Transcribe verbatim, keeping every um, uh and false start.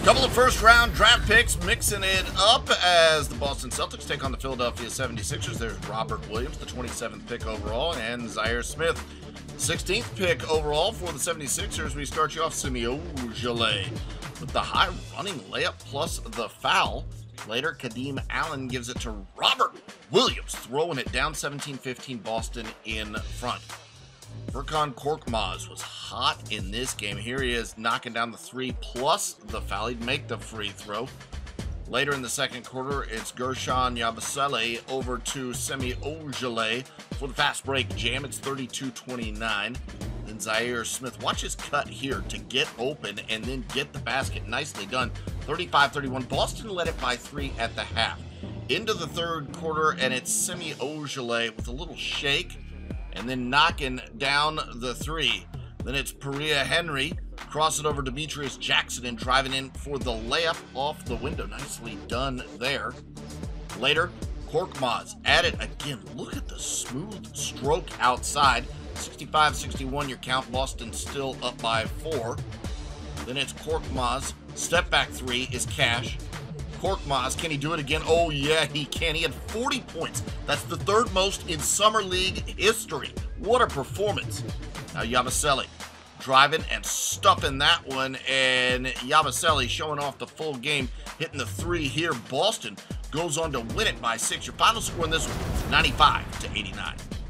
Couple of first round draft picks mixing it up as the Boston Celtics take on the Philadelphia seventy-sixers. There's Robert Williams, the twenty-seventh pick overall, and Zhaire Smith, sixteenth pick overall for the seventy-sixers. We start you off Semi Ojeleye with the high running layup plus the foul. Later, Kadeem Allen gives it to Robert Williams, throwing it down seventeen fifteen, Boston in front. Furkan Korkmaz was hot in this game. Here he is knocking down the three plus the foul. He'd make the free throw. Later in the second quarter, it's Guerschon Yabusele over to Semi Ojeleye for the fast break jam. It's thirty-two twenty-nine. Then Zhaire Smith, watch his cut here to get open and then get the basket. Nicely done. thirty-five thirty-one. Boston led it by three at the half. Into the third quarter, and it's Semi Ojeleye with a little shake and then knocking down the three. Then it's Perea Henry. Cross it over Demetrius Jackson and driving in for the layup off the window. Nicely done there. Later, Korkmaz at it again. Look at the smooth stroke outside. sixty-five sixty-one your count. Boston still up by four. Then it's Korkmaz. Step back three is Cash. Korkmaz, can he do it again? Oh yeah, he can. He had forty points. That's the third most in Summer League history. What a performance. Now Yabusele driving and stuffing that one, and Yabusele showing off the full game, hitting the three here. Boston goes on to win it by six. Your final score in this one, ninety-five to eighty-nine.